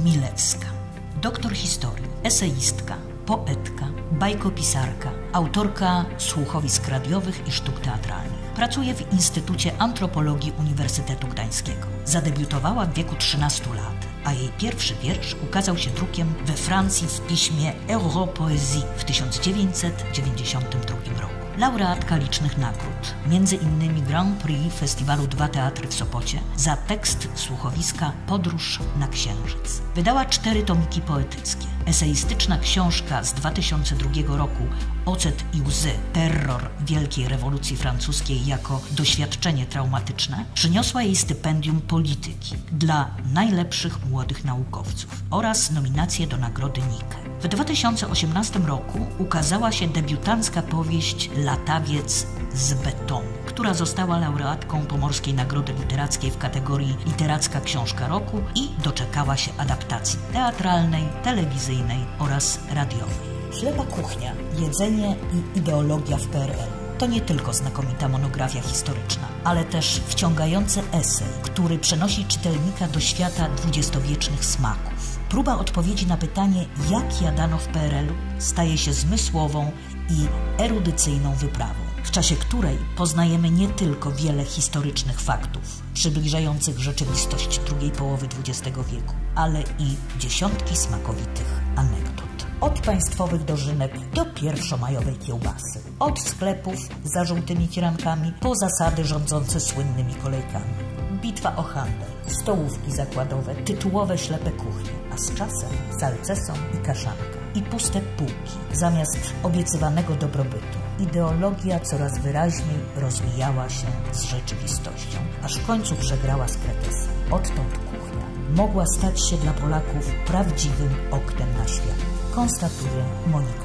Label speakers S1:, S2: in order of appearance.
S1: Milewska. Doktor historii, eseistka, poetka, bajkopisarka, autorka słuchowisk radiowych i sztuk teatralnych. Pracuje w Instytucie Antropologii Uniwersytetu Gdańskiego. Zadebiutowała w wieku 13 lat, a jej pierwszy wiersz ukazał się drukiem we Francji w piśmie Europoesie w 1992 roku. Laureatka licznych nagród, m.in. Grand Prix Festiwalu Dwa Teatry w Sopocie za tekst słuchowiska Podróż na Księżyc. Wydała 4 tomiki poetyckie. Eseistyczna książka z 2002 roku Ocet i łzy. Terror Wielkiej Rewolucji Francuskiej jako doświadczenie traumatyczne przyniosła jej stypendium polityki dla najlepszych młodych naukowców oraz nominację do Nagrody Nike. W 2018 roku ukazała się debiutancka powieść Latawiec z betonu, która została laureatką Pomorskiej Nagrody Literackiej w kategorii Literacka Książka Roku i doczekała się adaptacji teatralnej, telewizyjnej oraz radiowej. Ślepa kuchnia, jedzenie i ideologia w PRL to nie tylko znakomita monografia historyczna, ale też wciągający esej, który przenosi czytelnika do świata dwudziestowiecznych smaków. Próba odpowiedzi na pytanie, jak jadano w PRL-u, staje się zmysłową i erudycyjną wyprawą, w czasie której poznajemy nie tylko wiele historycznych faktów przybliżających rzeczywistość drugiej połowy XX wieku, ale i dziesiątki smakowitych anegdot. Od państwowych dożynek do pierwszomajowej kiełbasy. Od sklepów za żółtymi firankami po zasady rządzące słynnymi kolejkami. Bitwa o handel, stołówki zakładowe, tytułowe ślepe kuchnie, a z czasem salceson i kaszanka. I puste półki zamiast obiecywanego dobrobytu. Ideologia coraz wyraźniej rozmijała się z rzeczywistością, aż w końcu przegrała z kretesem. Odtąd kuchnia mogła stać się dla Polaków prawdziwym oknem na świat. Konstatuje Monika